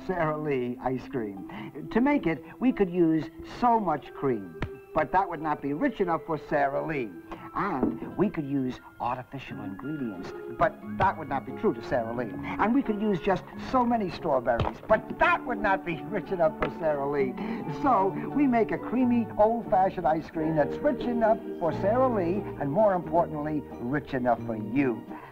Sara Lee ice cream. To make it, we could use so much cream, but that would not be rich enough for Sara Lee. And we could use artificial ingredients, but that would not be true to Sara Lee. And we could use just so many strawberries, but that would not be rich enough for Sara Lee. So we make a creamy, old-fashioned ice cream that's rich enough for Sara Lee, and more importantly, rich enough for you.